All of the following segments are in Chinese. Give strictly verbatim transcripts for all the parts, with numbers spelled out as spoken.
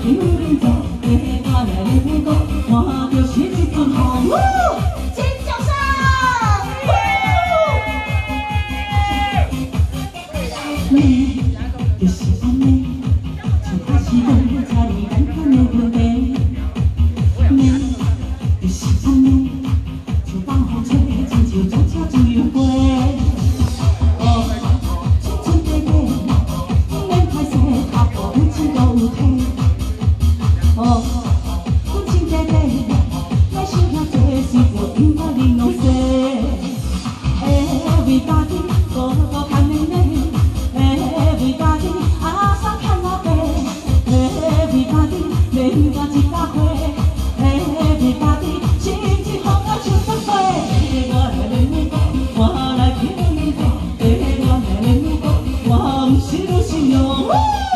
人走，跟我来练歌，看着是一阵风。尖叫声！你就是安尼，像我是人才难看的问题。你就是安尼，像放风吹，亲像将车自由飞。 哦，阮亲爹爹，咱想遐多是无因我恁拢说。Everybody， 个个看妹妹 ，Everybody， 阿三看阿伯 ，Everybody， 免我一百块 ，Everybody， 心情好到唱得花。我来练舞歌，我来去舞歌，我来练舞歌，我毋是女新娘。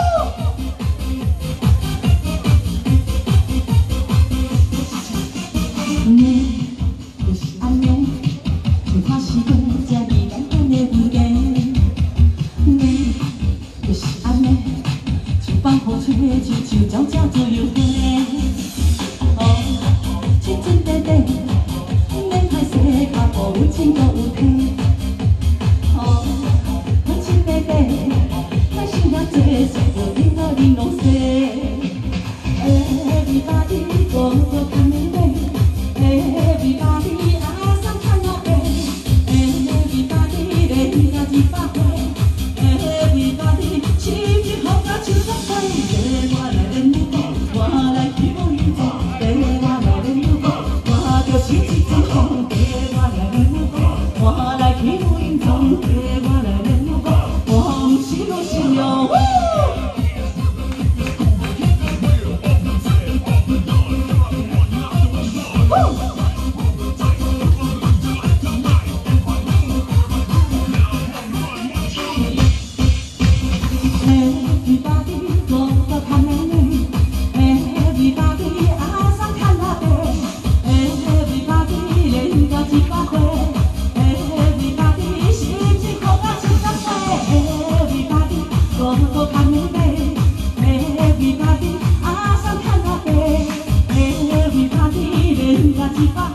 你就是安尼，像看时光这呢简单的问题。你就是安尼，像放风吹，亲像鸟只自由飞。哦，亲亲爹爹，免歹势，脚步阮亲都有体。哦，阮亲爹爹，咱想遐多，是无因我恁拢说。Everybody， 个个看妹妹。 Everybody， 阿三看阿伯 ，Everybody， 连我一百块 ，Everybody， 心情好到唱得花。跟我来练舞歌，我来去舞歌，跟我来练舞歌，我就是一阵风。跟我来练舞歌，我来去舞歌，跟我来练舞歌，我毋是女新娘。 Everybody， 个个看妹妹 ，Everybody， 阿三看阿伯 ，Everybody， 连我一百块 ，Everybody， 心情好到唱得花 ，Everybody， 个个看妹妹 ，Everybody， 阿三看阿伯 ，Everybody， 连我一百。